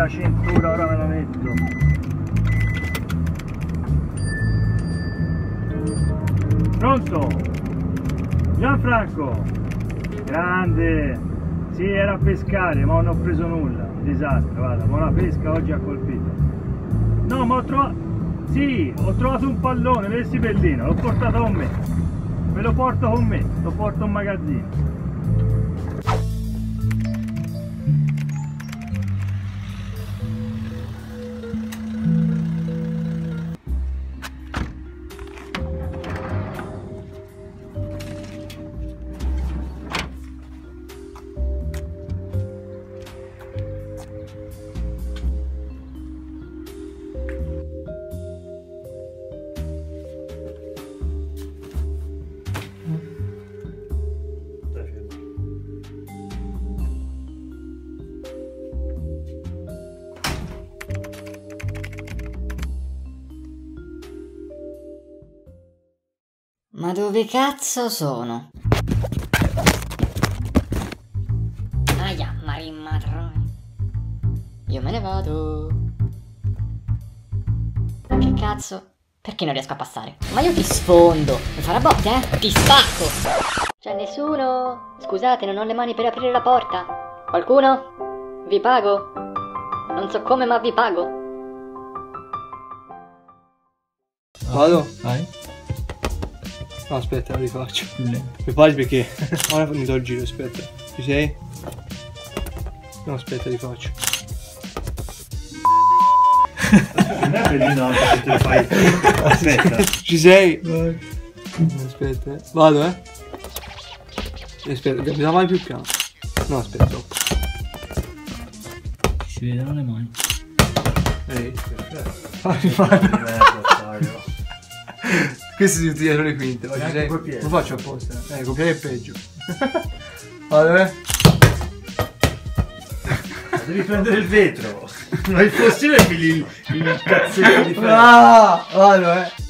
la cintura, ora me la metto. Pronto? Gianfranco, grande. Sì, era a pescare, ma non ho preso nulla. Disastro, guarda, buona pesca oggi ha colpito. No, ma ho trovato... Sì, ho trovato un pallone, vedi bellino, l'ho portato con me. Me lo porto con me, lo porto in magazzino. Ma dove cazzo sono? Aia, marimmatrone. Io me ne vado. Che cazzo? Perché non riesco a passare? Ma io ti sfondo. Mi farà botte, eh? Ti spacco. C'è nessuno? Scusate, non ho le mani per aprire la porta. Qualcuno? Vi pago? Non so come, ma vi pago. Vado? Vai. No, aspetta, lo rifaccio. Prepari perché ora mi do il giro, aspetta. Ci sei? No, aspetta, rifaccio. Non è bellino anche se te lo fai. Aspetta. Ci sei? Aspetta, vado, eh. Aspetta, bisogna fare più piano. No, aspetta, troppo. Si vedono le mani. Ehi, fammi. Questi si dietro le quinte, ma ci sei? Lo faccio apposta. Copiare è peggio. Vado, eh. Devi prendere il vetro. Ma il fossile è il cazzetto di ferro. Ah, vado, eh.